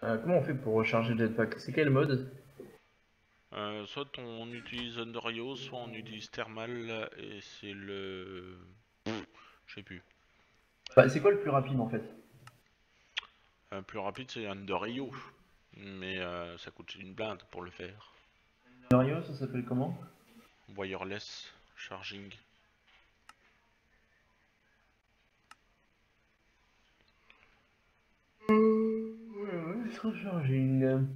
Comment on fait pour recharger le jetpack? C'est quel mode? Soit on utilise Underio, soit on utilise Thermal, et c'est le... Je sais plus. Bah, c'est quoi le plus rapide en fait? Plus rapide c'est Underio, mais ça coûte une blinde pour le faire. Mario, ça s'appelle comment? Wireless charging. Recharging.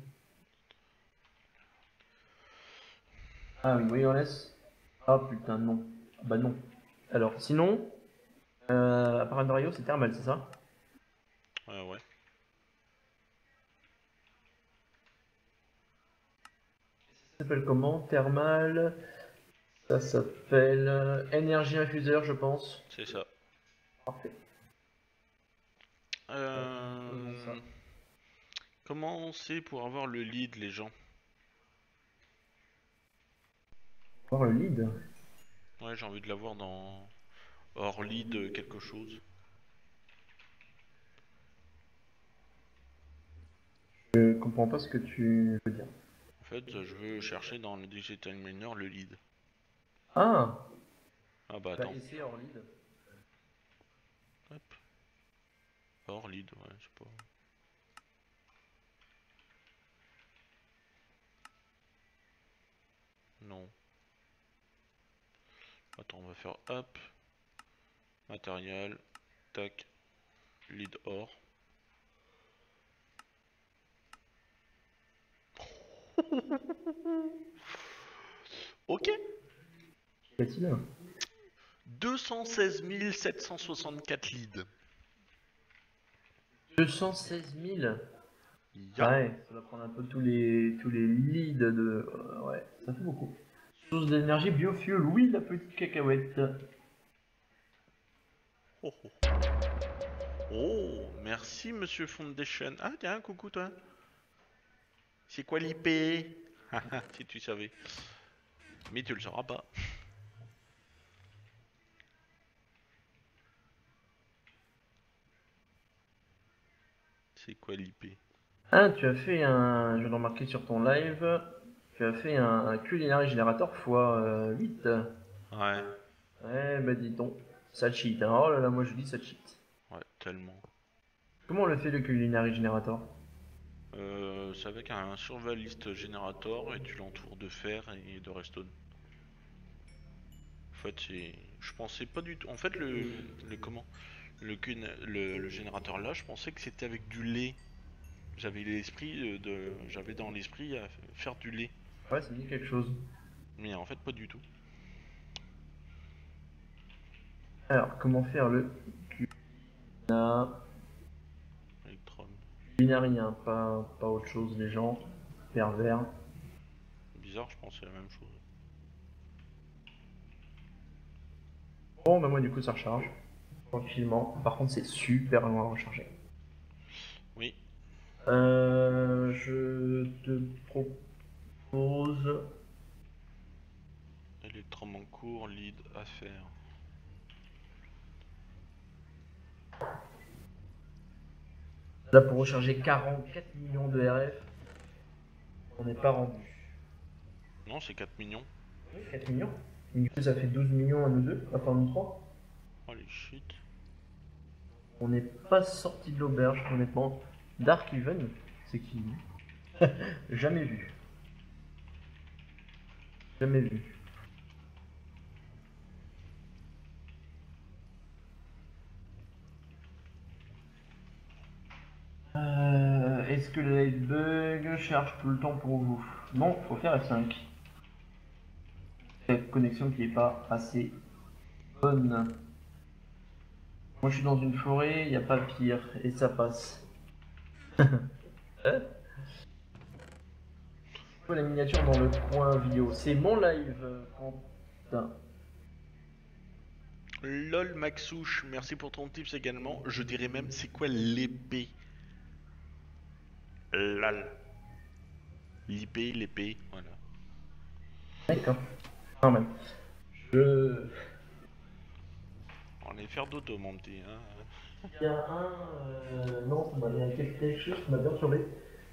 Ah oui, wireless. Ah putain, non. Ah bah non. Alors, sinon, à part Mario, c'est thermal, c'est ça? Ouais. Ça s'appelle comment? Thermal. Ça s'appelle énergie infuseur, je pense. C'est ça. Parfait. Faisons ça. Euh... Comment on sait pour avoir le lead, les gens? Voir le lead. Ouais, j'ai envie de l'avoir dans... Hors lead quelque chose. Je comprends pas ce que tu veux dire. En fait, je veux chercher dans le Digital Miner le lead. Ah! Ah bah Bah, attends. essayer hors lead. Hop. Hors lead, ouais, je sais pas. Non. Attends, on va faire hop. Matériel. Tac. Lead or. Ok. Qu'a-t-il? 216 764 leads. 216 000. Ya. Ah ouais, ça va prendre un peu tous les leads de. Ouais, ça fait beaucoup. Source d'énergie, biofuel, oui, la petite cacahuète. Oh, oh. Oh, merci Monsieur Foundation. Ah tiens, coucou toi. C'est quoi l'IP? Haha, si tu savais. Mais tu le sauras pas. C'est quoi l'IP? Ah, tu as fait un. Je viens de remarquer sur ton live. Tu as fait un culinary générateur x 8. Ouais, Ouais, bah dis donc. Ça cheat, hein. Oh là là, moi je dis ça cheat. ouais, tellement. Comment on le fait le culinary générateur? C'est avec un survivalist generator et tu l'entoures de fer et de redstone. En fait, c'est. Je pensais pas du tout. En fait, le comment? Le générateur là, je pensais que c'était avec du lait. J'avais dans l'esprit à faire du lait. Ouais, ça me dit quelque chose. Mais en fait, pas du tout. Alors, comment faire le Electron. culinary, hein, pas autre chose, les gens. Pervers. Bizarre, je pensais la même chose. Bon, bah moi du coup ça recharge. Tranquillement. Par contre, c'est super loin à recharger. Oui, Je te propose. Electron en cours, lead à faire. Là, pour recharger 44 millions de RF, on n'est pas rendu. Non, c'est 4 millions. Oui, 4 millions. Du coup, ça fait 12 millions à nous deux, enfin nous trois. Holy shit. On n'est pas sorti de l'auberge, honnêtement. Dark Even, c'est qui? Jamais vu. Jamais vu. Est-ce que le Lightbug cherche tout le temps pour vous? Non, faut faire F5. Cette connexion qui est pas assez bonne. Moi je suis dans une forêt, il n'y a pas pire, et ça passe. Quoi la miniature dans le coin vidéo? C'est mon live, Quentin. LOL Maxouche, merci pour ton tips également. Je dirais même, c'est quoi l'épée? LOL. L'épée, voilà. D'accord. Quand même. Je. On est faire d'auto, mon petit. Hein. Il y a un. Non, ça m'a bien quelque chose, ça m'a bien tombé.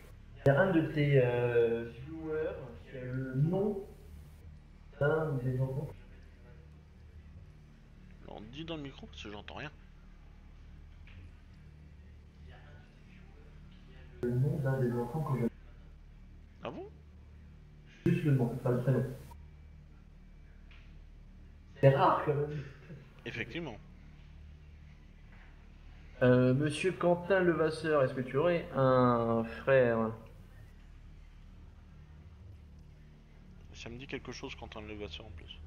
Il y a un de tes viewers qui a le nom d'un des enfants. On dit dans le micro parce que j'entends rien. Le nom d'un des enfants que j'ai. Ah bon? Juste le nom, pas le prénom. C'est rare quand même. Effectivement. Monsieur Quentin Levasseur, est-ce que tu aurais un frère? Ça me dit quelque chose quand on le ça en plus.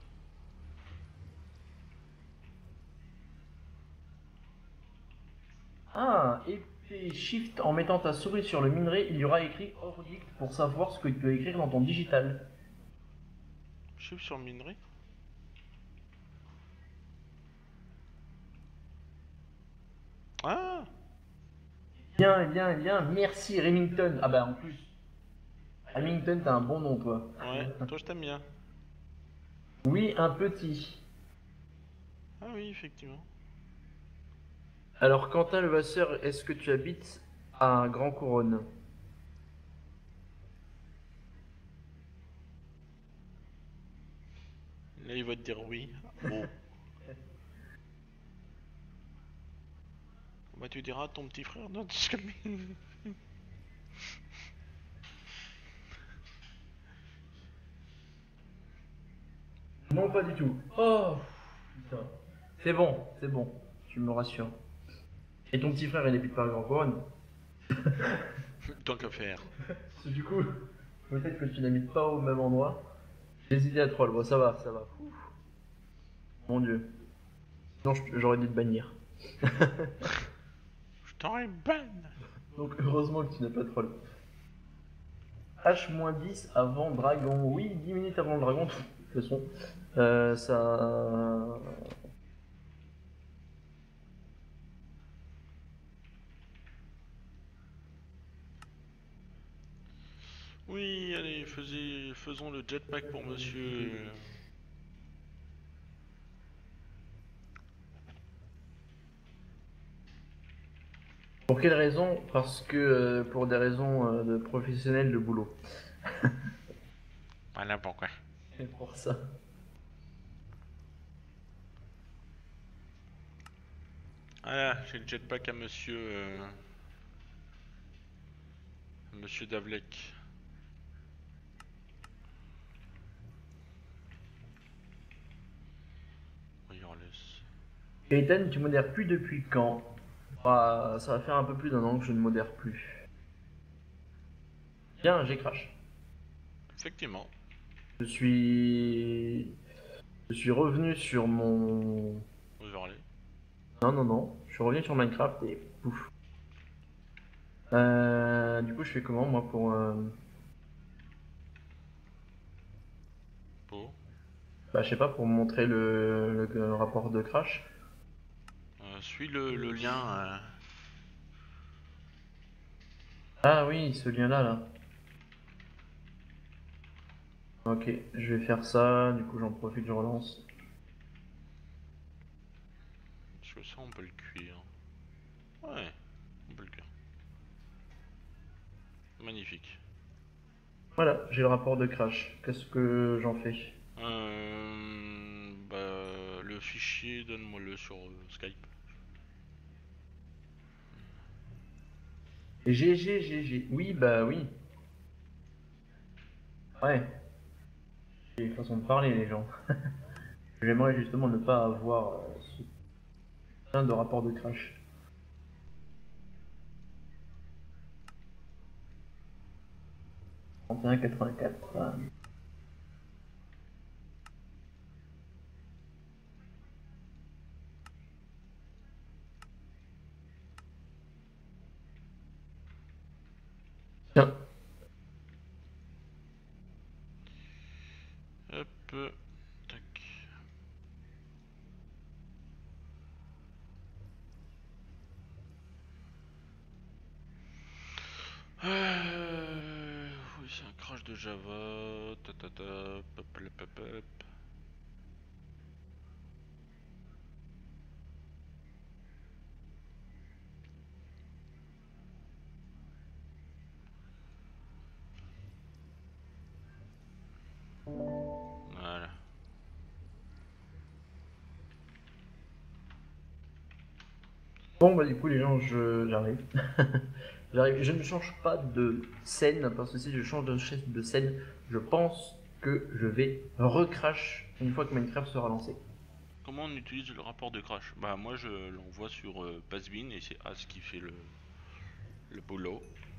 Ah, épée Shift en mettant ta souris sur le minerai, il y aura écrit Ordict pour savoir ce que tu peux écrire dans ton digital. Je suis sur minerai. Ah! Bien, bien, bien, merci Remington. Ah bah en plus, Remington, t'as un bon nom toi. Ouais, toi je t'aime bien. Oui, un petit. Ah oui, effectivement. Alors Quentin Levasseur, est-ce que tu habites à Grand Couronne? Là il va te dire oui. Oh. Bah tu diras à ton petit frère, non, tu se calmes. Non, pas du tout. Oh, putain. C'est bon, tu me rassures. Et ton petit frère, il habite pas à Grand Couronne? Tant qu'à faire. Du coup, peut-être que tu n'habites pas au même endroit. J'hésitais à troll, bon ça va, ça va. Ouh, mon dieu. Sinon j'aurais dû te bannir. Je t'aurais ban. Donc heureusement que tu n'as pas troll. H-10 avant dragon. Oui, 10 minutes avant le dragon, de toute façon. Ça. Oui, allez, faisons le jetpack pour monsieur. Pour quelle raison? Parce que pour des raisons de professionnels de boulot. Voilà pourquoi. C'est pour ça. Voilà, j'ai le jetpack à monsieur. Monsieur Davlek. Wireless. Gaëtan, tu modères plus depuis quand? Ah, ça va faire un peu plus d'1 an que je ne modère plus. Bien, j'ai crash. Effectivement. Je suis. Je suis revenu sur mon. Overlay. Non, non, non. Je suis revenu sur Minecraft et pouf. Du coup, je fais comment moi pour. Pour. Bah, je sais pas, pour montrer le rapport de crash. Suis le lien. Ah oui, ce lien-là, là. Ok, je vais faire ça. Du coup, j'en profite, je relance. Parce que ça, on peut le cuire. Ouais, on peut le cuire. Magnifique. Voilà, j'ai le rapport de crash. Qu'est-ce que j'en fais? Bah, le fichier, donne-moi-le sur Skype. GG, GG. Oui, bah oui. Ouais. C'est une façon de parler, les gens. J'aimerais justement ne pas avoir ce putain de rapport de crash. Trente et un 81,84. Ah. Tiens. Hop. Tac. Oui, c'est un crash de Java. Ta ta ta. Pop, pop, pop, pop. Bon, bah, du coup, les gens, j'arrive. J'arrive. Je ne change pas de scène, parce que si je change de scène, je pense que je vais recrash une fois que Minecraft sera lancé. Comment on utilise le rapport de crash? Bah moi je l'envoie sur Pastebin et c'est As qui fait le boulot.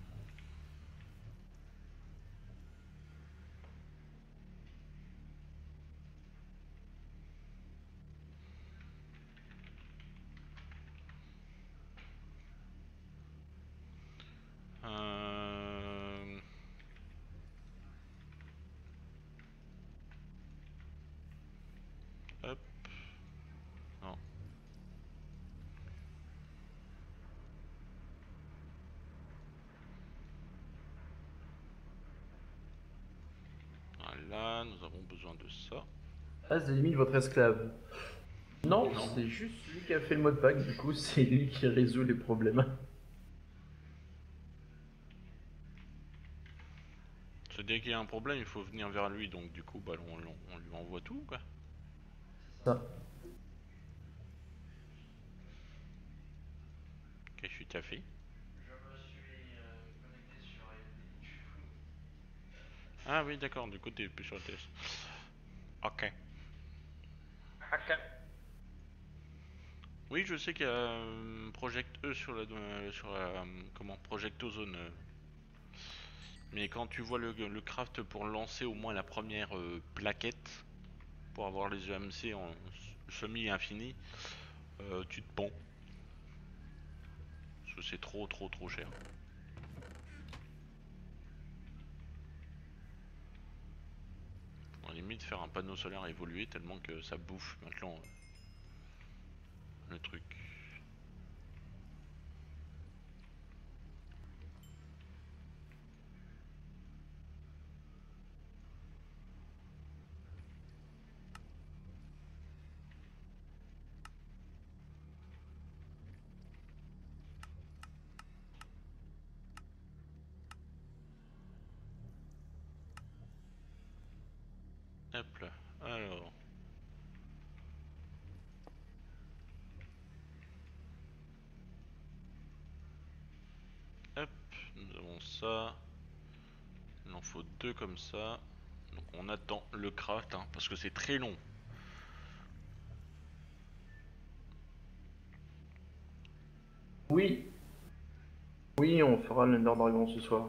Euh... Hop, non. Voilà, nous avons besoin de ça. Ah, c'est limite votre esclave. Non, Non. c'est juste lui qui a fait le modpack, du coup, c'est lui qui résout les problèmes. C'est dès qu'il y a un problème, il faut venir vers lui, donc du coup, bah, on lui envoie tout, quoi. Ça. Qu'est-ce que tu as fait? Je me suis connecté sur AMD. Ah oui, d'accord, du coup, t'es plus sur le TS. Ok. Ok. Oui, je sais qu'il y a Project E sur comment, Project Ozone. Mais quand tu vois le craft pour lancer au moins la première plaquette, pour avoir les EMC en semi-infini, tu te ponds. Parce que c'est trop trop trop cher. On limite faire un panneau solaire évolué tellement que ça bouffe maintenant le truc. Hop là. Alors, hop, nous avons ça. Il en faut deux comme ça. Donc on attend le craft hein, parce que c'est très long. Oui, oui, on fera l'Ender Dragon ce soir.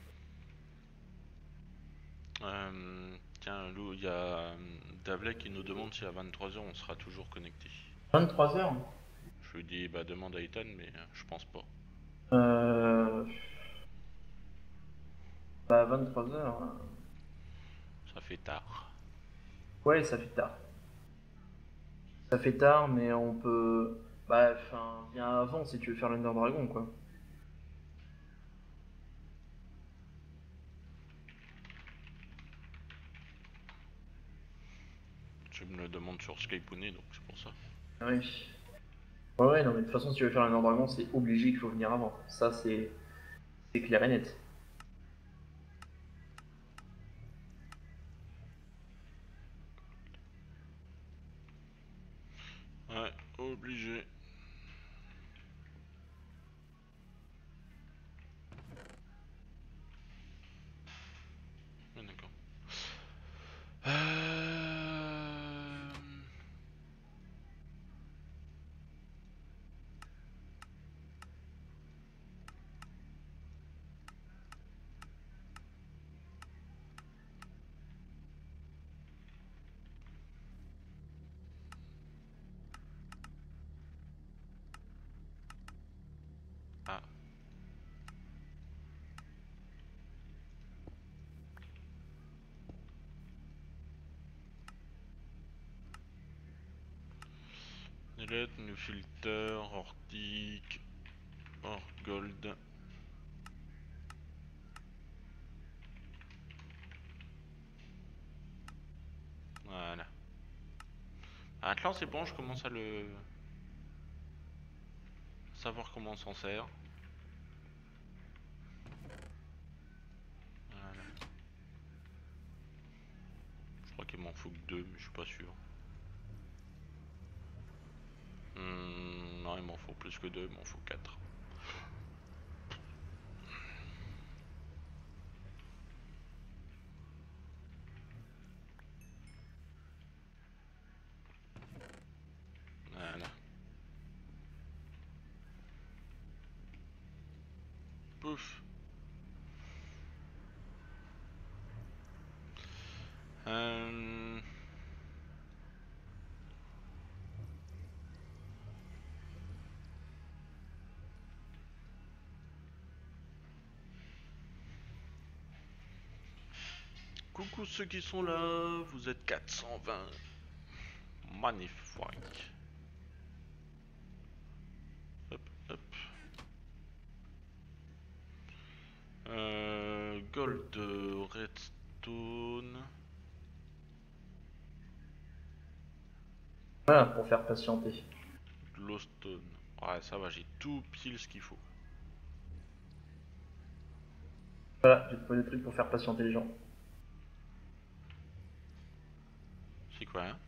Tiens, Lou, il y a Davlek qui nous demande si à 23h on sera toujours connecté. 23 heures. Je lui dis bah demande à Ethan mais je pense pas. Euh... Bah, 23 heures. Ça fait tard. Ouais, ça fait tard. Ça fait tard, mais on peut. Bah, enfin, bien avant si tu veux faire l'Under Dragon, quoi. Tu me le demandes sur Skype ou donc c'est pour ça. Oui. Ouais, ouais, non, mais de toute façon, si tu veux faire l'Under Dragon, c'est obligé qu'il faut venir avant. Ça, c'est clair et net. Ouais, obligé. Ouais, d'accord. Euh... Ah, Nelet, New Filter, Ortic, Orgold. Voilà. Atlan c'est bon, je commence à le savoir comment on s'en sert. Voilà. Je crois qu'il m'en faut que deux, mais je suis pas sûr. Non, il m'en faut plus que 2, il m'en faut 4. Voilà. Pouf. Euh... Coucou ceux qui sont là, vous êtes 420. Magnifique. Hop, hop. Gold, redstone. Voilà, pour faire patienter. Glowstone. Ouais, ça va, j'ai tout pile ce qu'il faut. Voilà, j'ai trouvé des trucs pour faire patienter les gens. C'est quoi, hein?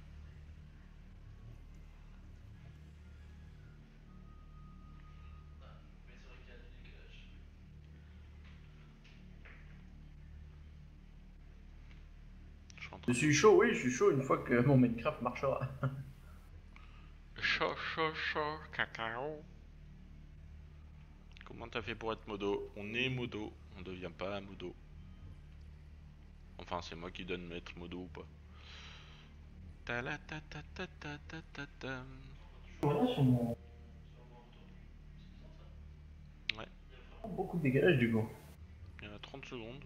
Je suis en Je train de... suis chaud, oui, je suis chaud une fois que mon Minecraft marchera. Chaud, chaud, chaud, cacao. Comment t'as fait pour être modo? On est modo, on devient pas modo. Enfin, c'est moi qui donne mettre modo ou pas. Ta la ta ta ta ta ta ta ta. Voilà sur mon. Ouais, Beaucoup de décalage du coup. il y en a 30 secondes.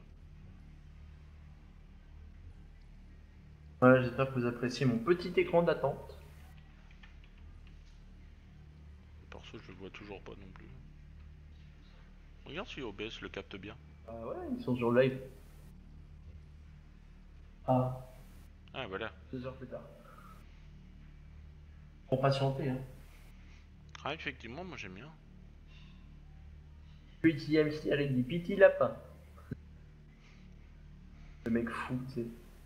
Voilà, j'espère que vous appréciez mon petit écran d'attente. Perso, je le vois toujours pas non plus. Regarde si OBS le capte bien. Ah ouais, ils sont sur le live. Ah, Ah, voilà. 2 heures plus tard. Pour patienter, hein. Ah, effectivement, moi j'aime bien. Petit MC avec des petits lapins. Le mec fou, tu sais.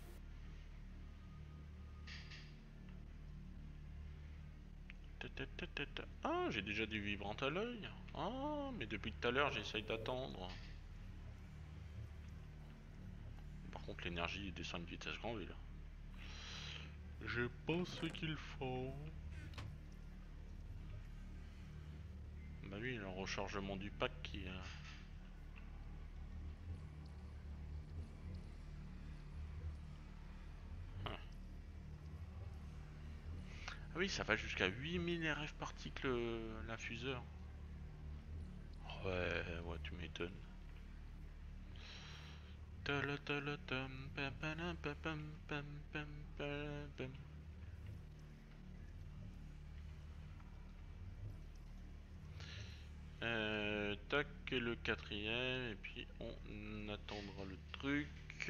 Ta ta ta ta ta. Ah, j'ai déjà du vibrant à l'œil. Ah, mais depuis tout à l'heure, j'essaye d'attendre. Par contre, l'énergie descend à une vitesse grand V là. J'ai pas ce qu'il faut. Bah oui, le rechargement du pack qui... Ah. Ah oui, ça va jusqu'à 8000 RF particles l'infuseur. Ouais, ouais, tu m'étonnes. Tala-tala-tam, pam-pam-pam, pam-pam-pam-pam. Tac, le quatrième, et puis on attendra le truc.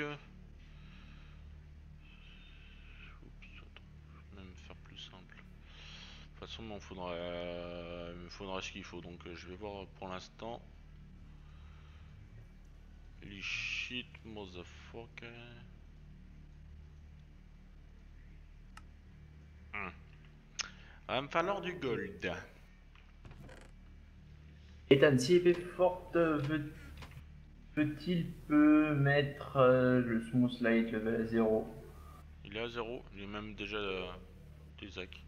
Oups, attends, je vais même faire plus simple. De toute façon, il me faudra ce qu'il faut, donc je vais voir pour l'instant. Les shit, motherfucker. Va me falloir du gold. Ethan, si épée forte peut-il mettre le smooth light level à 0? Il est à 0, il est même déjà des hacks.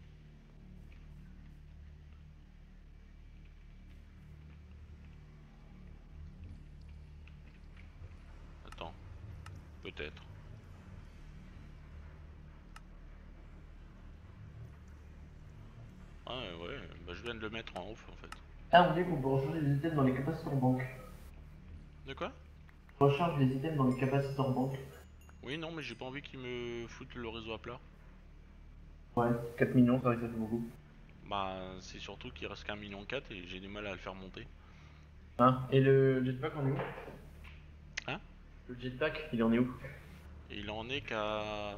Attends, peut-être. Ah ouais, bah je viens de le mettre en off en fait. Ah, on dit qu'on peut recharger les items dans les capacitors banque. De quoi? Recharge les items dans les capacitors banque. Oui, non, mais j'ai pas envie qu'il me foute le réseau à plat. Ouais, 4 millions, c'est vrai que ça fait beaucoup. Bah, c'est surtout qu'il reste qu'un million 4 et j'ai du mal à le faire monter. Hein? Et le jetpack, on est où? Hein? Le jetpack, il en est où? Et il en est qu'à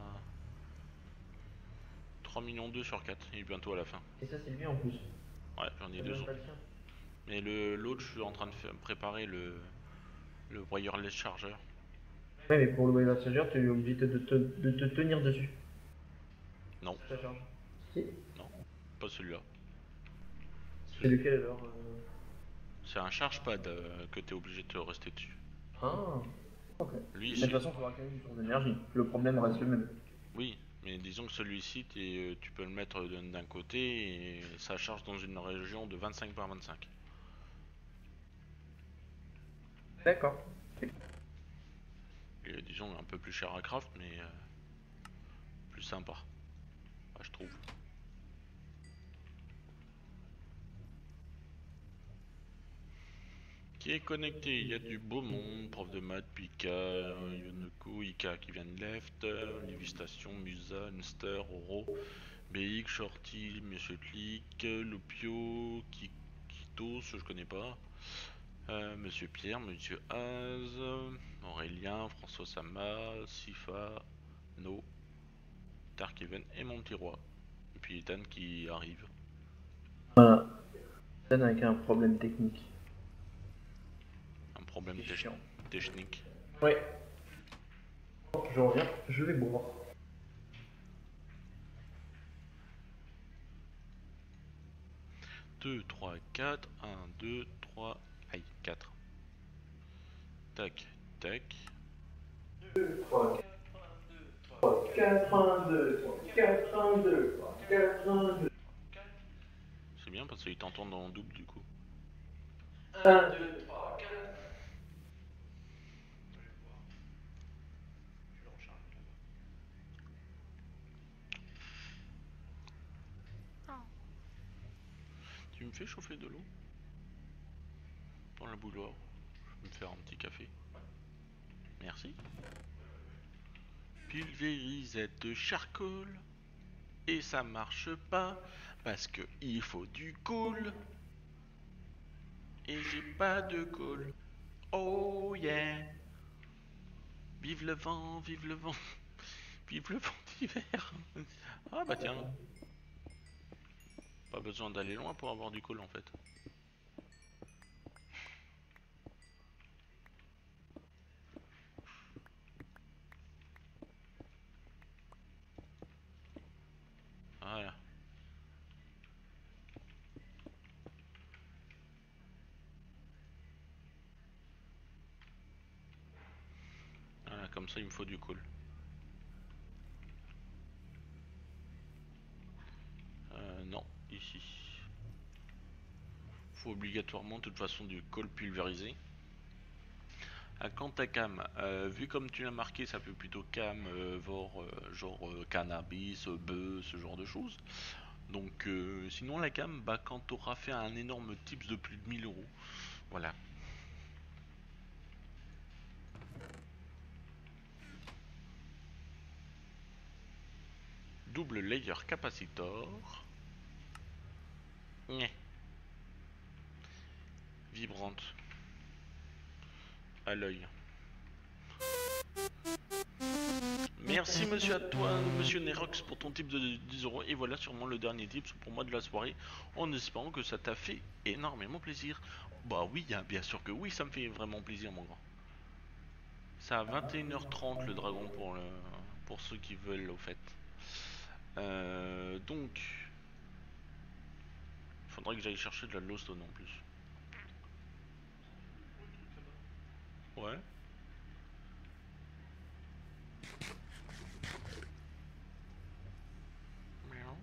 3 millions 2 sur 4, il est bientôt à la fin. Et ça, c'est lui en plus. Ouais, j'en ai C'est deux même pas autres. le sien. Mais l'autre, je suis en train de préparer le wireless charger. Ouais, mais pour le wave charger, tu es obligé de te tenir dessus. Non, Ça charge. Si. non, pas celui-là. C'est lequel alors C'est un charge pad que t'es obligé de rester dessus. Ah, ok. Lui, Mais de toute façon, il faudra quand même une source d'énergie. Le problème reste le même. oui, mais disons que celui-ci, tu peux le mettre d'un côté et ça charge dans une région de 25 par 25. D'accord. Et disons un peu plus cher à craft, mais plus sympa, enfin, je trouve. Qui est connecté? Il y a du beau monde, prof de maths, Pika, Yonoko, Ika qui vient de left, Livy Station, Musa, Unster, Oro, BX, Shorty, Monsieur Click, Lupio, Kitos, je connais pas, Monsieur Pierre, Monsieur Az, Aurélien, François Sama, Sifa, No, Dark Even et mon petit roi. Et puis Ethan qui arrive. Voilà. Scène avec un problème technique. Un problème C'est chiant. technique. Ouais. Je reviens, je vais boire. 2, 3, 4, 1, 2, 3, aïe, 4. Tac, tac. 3, 4, 1, 2, 3, 4, 1, 2, 3, 4, 1, 2. C'est bien parce qu'il t'entend en double du coup. 1, 2, 3, 4. Tu me fais chauffer de l'eau dans la bouilloire? Je vais me faire un petit café. Merci. Pulvérisette de charcoal. Et ça marche pas parce que il faut du cool. Et j'ai pas de cool. Oh yeah. Vive le vent, vive le vent. Vive le vent d'hiver. Ah bah tiens. Pas besoin d'aller loin pour avoir du cool en fait. Voilà. Voilà, comme ça il me faut du cool. Non, ici. Faut obligatoirement de toute façon du coal pulvérisé. Quant à cam, vu comme tu l'as marqué, ça fait plutôt cam, genre cannabis, bœuf, ce genre de choses. Donc sinon la cam, bah quand t'auras fait un énorme tips de plus de 1000 euros, voilà. Double layer capacitor. Nyeh. Vibrante. À l'œil. Merci monsieur à toi, monsieur Nerox, pour ton tip de 10 euros. Et voilà sûrement le dernier tip pour moi de la soirée, en espérant que ça t'a fait énormément plaisir. Bah oui, hein, bien sûr que oui, ça me fait vraiment plaisir mon grand. C'est à 21h30 le dragon pour ceux qui veulent au fait. Donc, faudrait que j'aille chercher de la glowstone en plus. Ouais. Miaou.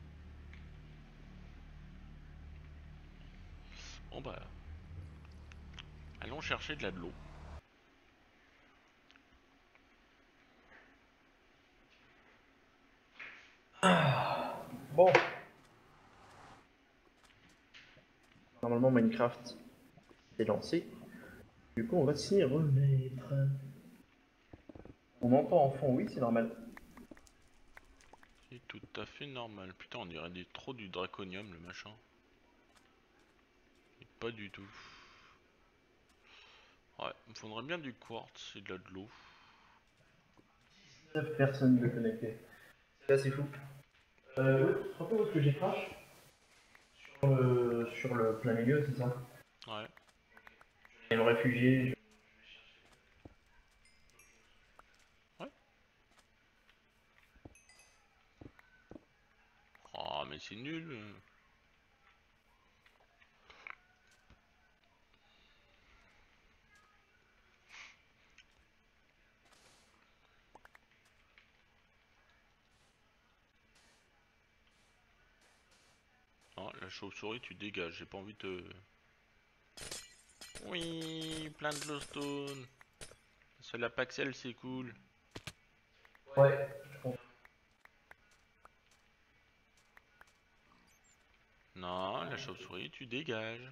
Bon bah, allons chercher de l'eau. Bon. Normalement, Minecraft est lancé. Du coup, on va s'y remettre. On entend en fond, oui, c'est normal. C'est tout à fait normal. Putain, on dirait trop du draconium le machin. Et pas du tout. Ouais, il me faudrait bien du quartz et de l'eau. 9 personnes de connecter. C'est assez fou. Ouais, tu te rappelles où est-ce que j'ai crash sur le plein milieu, c'est ça? Ouais. Je vais me réfugier. Ouais. Oh, mais c'est nul. chauve-souris, tu dégages. J'ai pas envie de... Oui, plein de glowstone. C'est la Paxel, c'est cool. Ouais, je pense. Non, la chauve-souris, tu dégages.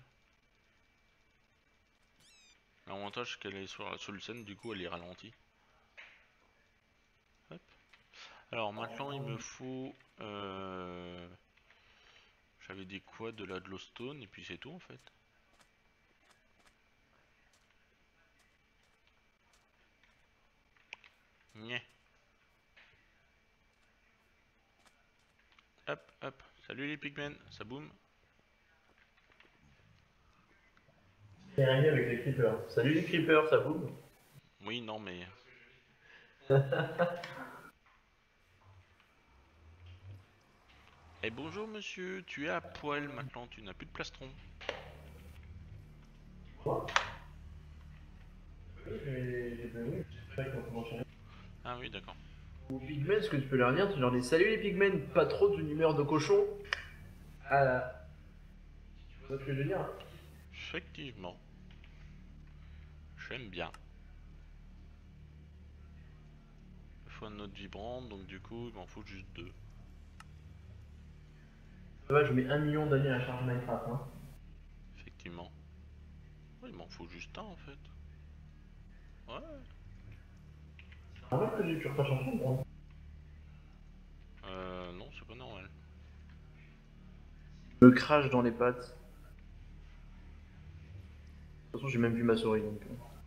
L'avantage, c'est qu'elle est sur le scène, du coup, elle est ralentie. Hop. Alors, maintenant, il me faut... J'avais dit quoi? De la glowstone, et puis c'est tout, en fait. Nyeh. Hop, hop. Salut les pigmen, ça boum. C'est rien avec les creepers. Salut les creepers, ça boum. Oui, non, mais... Eh bonjour monsieur, tu es à poil maintenant, tu n'as plus de plastron. Quoi? Oui, j'ai pas vu. Je sais pas comment changer. Ah oui, d'accord. Aux pigmen, ce que tu peux leur dire, tu leur dis salut les pigmen, pas trop d'une humeur de cochon. Ah, tu vois ce que je veux dire? Effectivement. J'aime bien. Il faut une note vibrante, donc du coup, il m'en faut juste deux. Ouais, je mets 1 million d'années à charger Minecraft. Hein. Effectivement. Ouais, il m'en faut juste un en fait. Ouais. En fait, que j'ai toujours pas changé, moi. Non, c'est pas normal. Je me crache dans les pattes. De toute façon, j'ai même vu ma souris donc.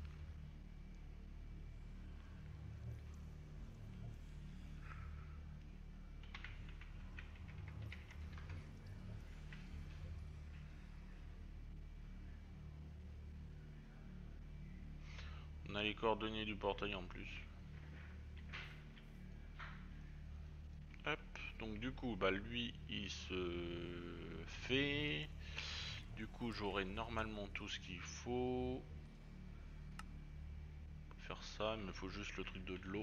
On a les coordonnées du portail en plus. Hop. Donc du coup, bah lui, il se fait. Du coup, j'aurai normalement tout ce qu'il faut. Pour faire ça, il me faut juste le truc de l'eau.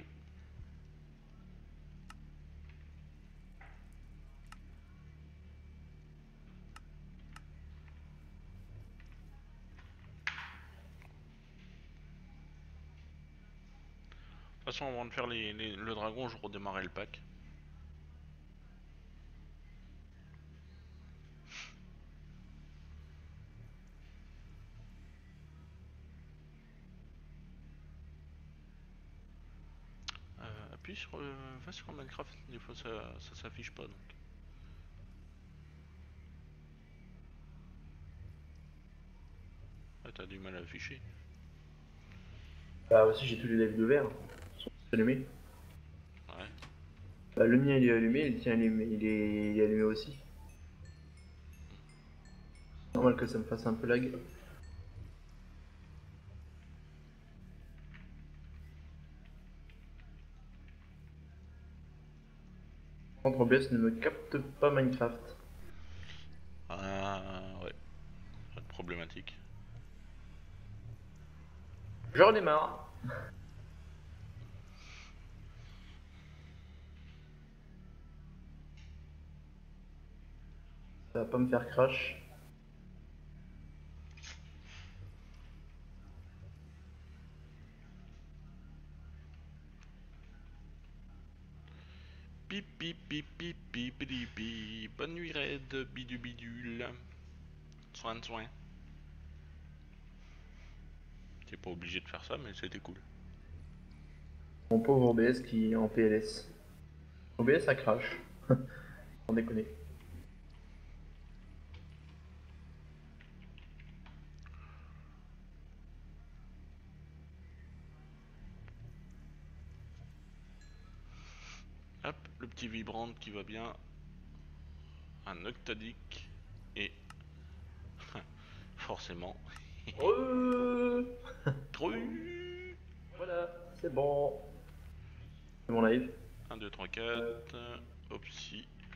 De toute façon, avant de faire le dragon, je redémarrais le pack. Appuie sur... va sur Minecraft, des fois ça s'affiche pas donc. Ah, t'as du mal à afficher. Bah, aussi, j'ai tous les lives de verre. Ils sont allumés. Ouais. Bah, le mien il est allumé, le tien il est allumé aussi. Normal que ça me fasse un peu lag. Contre OBS ne me capte pas Minecraft. Ah ouais. Pas de problématique. Je redémarre. Ça va pas me faire crash. Pip pip pip pip pip pip pip. Bonne nuit raide, bidu bidule. Soin de soin. T'es pas obligé de faire ça, mais c'était cool. Mon pauvre OBS qui est en PLS. OBS ça crash. Sans déconner. Hop, le petit vibrant qui va bien. Un octadique. Et forcément. Re Tru. Voilà, c'est bon. C'est mon live. 1, 2, 3, 4. Opsi.